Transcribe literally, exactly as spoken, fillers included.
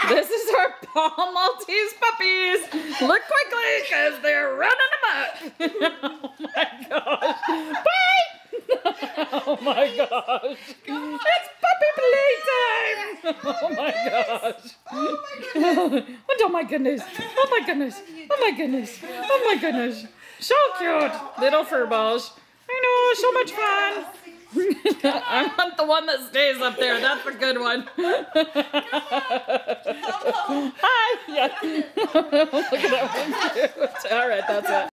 This is our Paul Maltese puppies. Look quickly, because they're running amok. Oh my gosh. Bye! Oh my gosh. It's puppy playtime. Oh my gosh. Oh my goodness. Oh my goodness. Oh my goodness. Oh my goodness. So cute. Little fur balls. I know, so much fun. I want the one that stays up there. That's a good one. Hi. Yeah. Look at that one. All right, that's it.